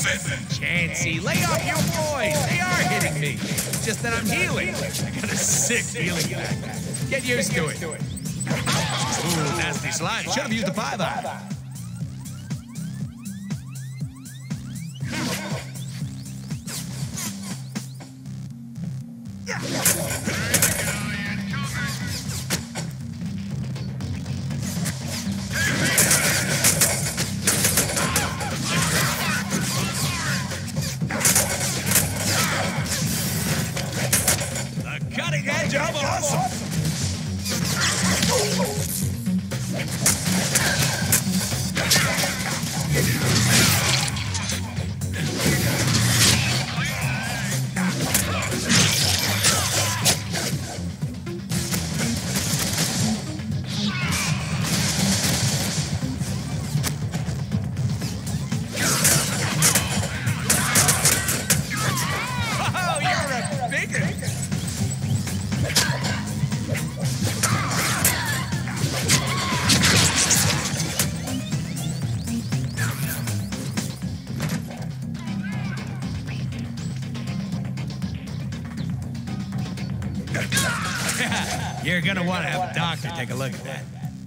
missing. Chansey, lay off your boys. They are hitting me. It's just that I'm healing. I got a sick healing factor. Get used to it. Ooh, nasty slime. Should have used the 5-eye. Cutting edge of awesome! Oh, you're a bigot! You're gonna want to have a doctor take a look at that.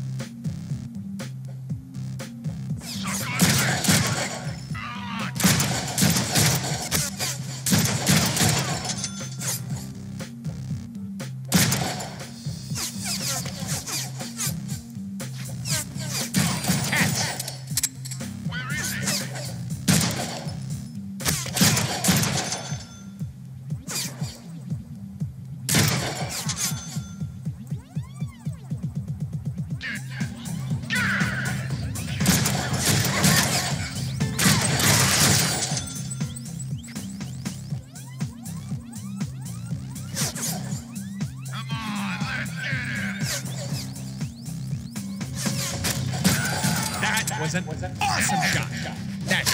Was an awesome shot. That's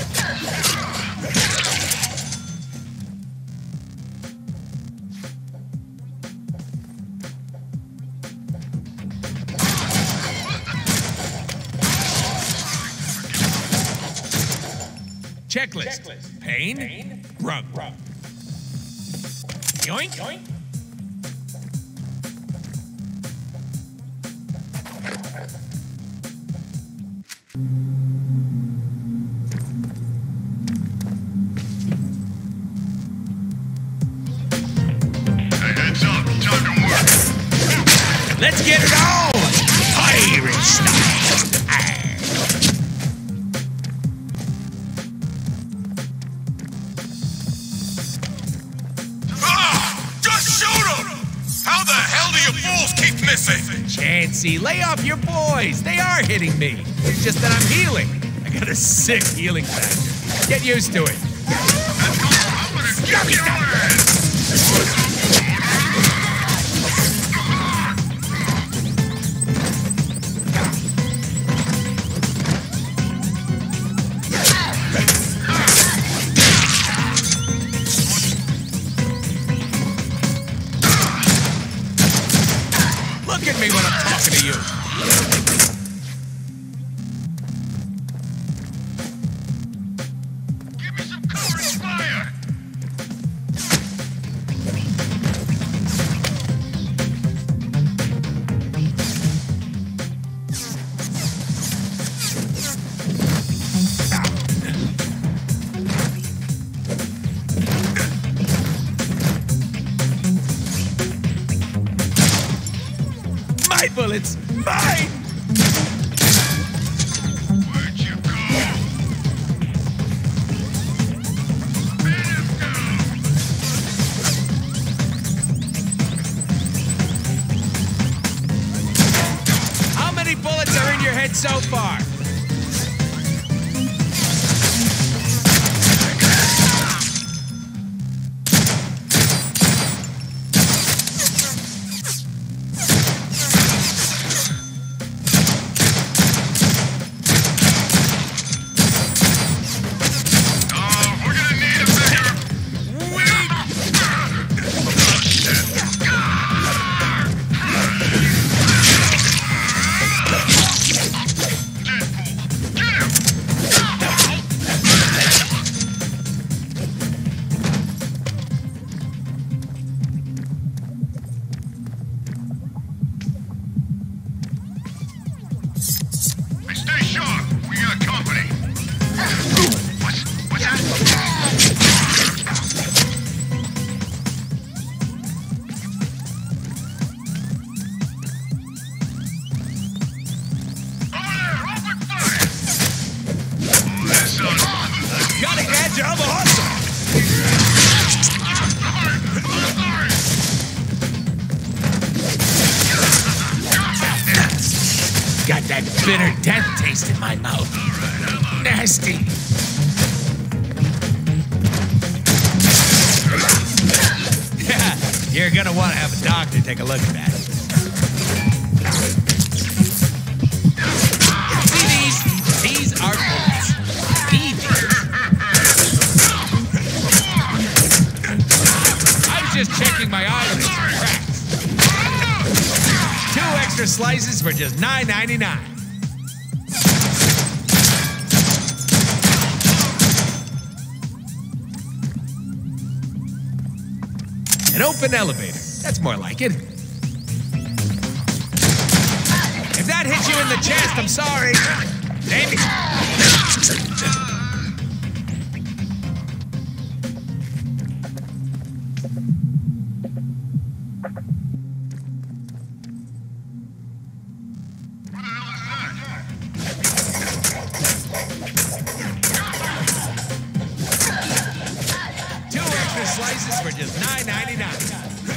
Checklist. Pain. Rub. Yoink. Let's get it on! Pirate style! Just shoot him! How the hell do you fools keep missing? Chansey, lay off your boys. They are hitting me. It's just that I'm healing. I got a sick healing factor. Get used to it. I'm gonna get your ass! Look at me when I'm talking to you. Give me some cover and fire! My bullets! Mine! Where'd you go? Man down! How many bullets are in your head so far? We're gonna need a bigger... job awesome! Got that bitter death taste in my mouth. Nasty. Yeah, you're gonna want to have a doctor take a look at that. See these? These are bullets. I was just checking my eyelids for cracks. 2 extra slices for just $9.99. An open elevator. That's more like it. If that hits you in the chest, I'm sorry. Maybe. Slices for just $9.99.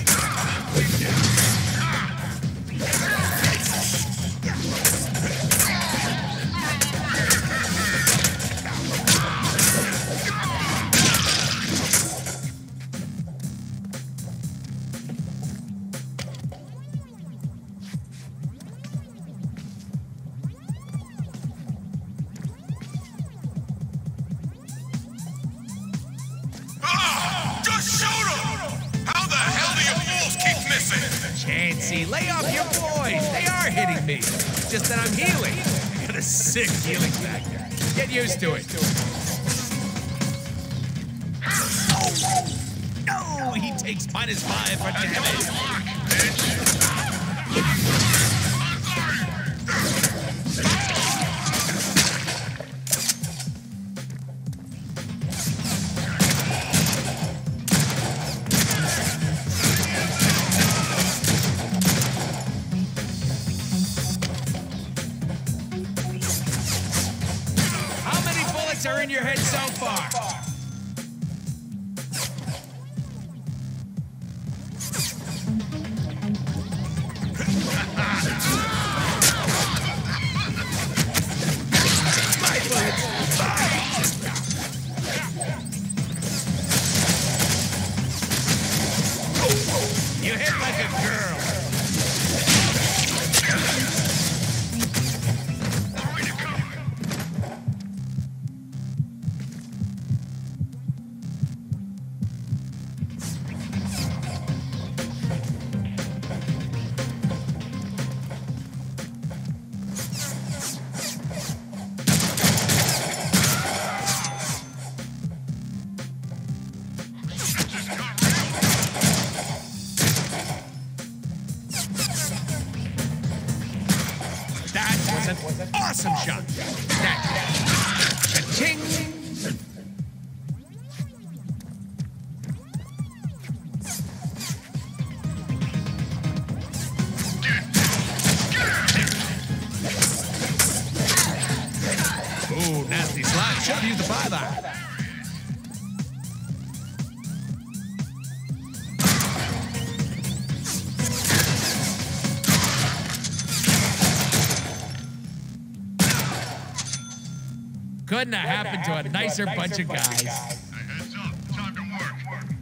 Chancy, lay off your boys. They are hitting me. It's just that I'm healing. I got a sick healing factor. Get used to it. No, he takes -5 for damage. Are in your head so far. My bullets. You hit like a girl. Was an awesome shot. Cha-ching! Ooh, nasty slide. Should have used the 5-iron. Couldn't have happened to a nicer bunch of guys. Heads up, time to work.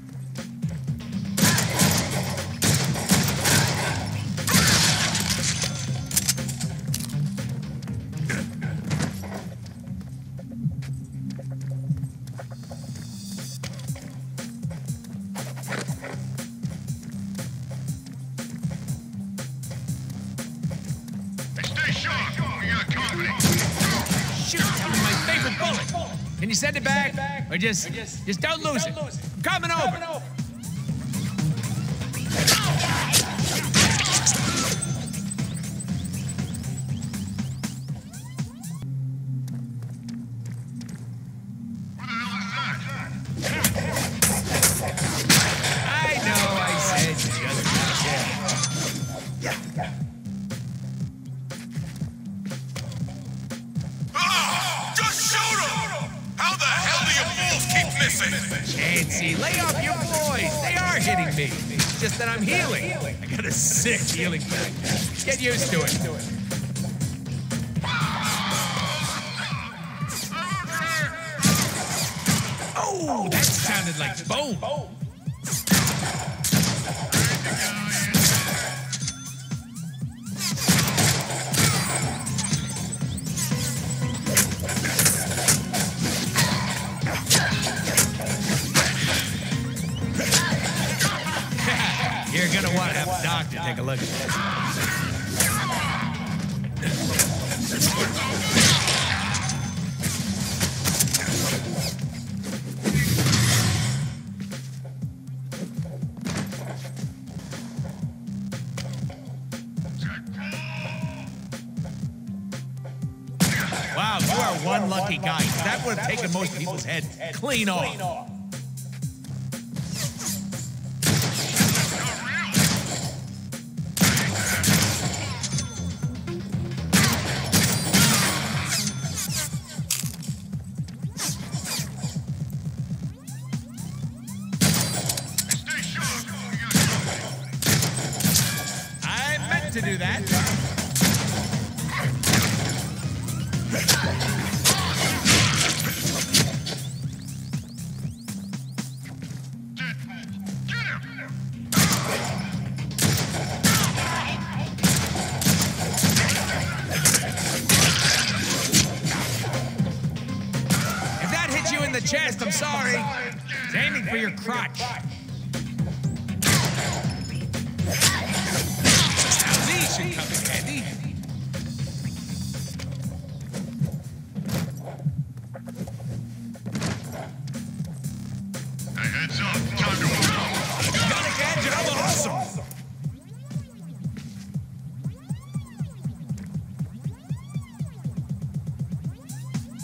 Hey, stay sharp. We got company. Shoot, that was my favorite bullet. Can you send it back? Or just don't lose it. I'm coming over. I know, I said just Just shoot him! How the hell do you fools keep easy. Lay off your boys. They are hitting me. It's just that I'm healing. I got a sick healing pack. Get used to it. Oh, that sounded like boom. You're gonna want to have a doctor take a look at this. Wow, you are one lucky guy. That would have taken most people's heads clean off. To do that. If that hit you in the chest, I'm sorry. It's aiming for your crotch. Should come in handy.